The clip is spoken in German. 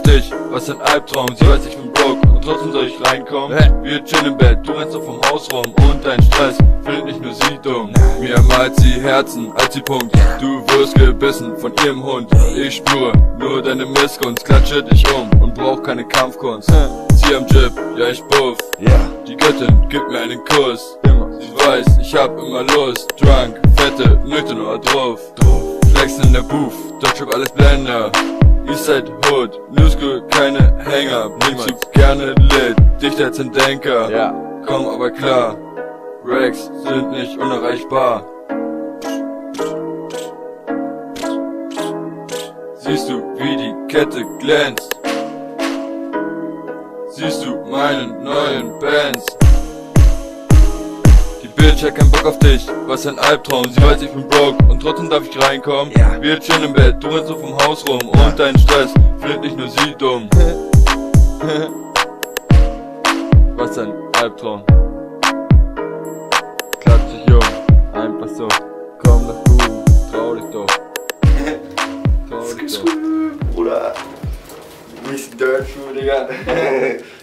dich, was ein Albtraum. Sie weiß, ich bin broke und trotzdem soll ich reinkommen. Wir chillen im Bett, du rennst doch vom Haus rum und dein Stress findet nicht nur sie dumm. Mir malt sie Herzen als sie Punkt. Du wirst gebissen von ihrem Hund. Ich spüre nur deine Missgunst, klatsche dich um und brauch keine Kampfkunst. Sie am Jib, ja ich buff. Die Göttin gibt mir einen Kuss. Sie weiß, ich hab immer Lust. Drunk, fette, nüchtern oder drauf. Flexen in der Booth, Deutschrap alles Blender. Eastside Hood, New School, keine Hänger. Nimmst du gerne lit, dichter als ein Denker. Komm aber klar, Racks sind nicht unerreichbar. Siehst du, wie die Kette glänzt? Siehst du meinen neuen Bands? Die Bitch hat keinen Bock auf dich, was ein Albtraum. Sie weiß, ich bin broke und trotzdem darf ich reinkommen. Wir chillen im Bett, du rennst so vom Haus rum und dein Stress findet nicht nur sie dumm. Was ein Albtraum. Klatsch dich um, einfach so. Komm doch gut, trau dich doch. Trau dich doch. Bruder. Nicht Dirt Shoe, Digga.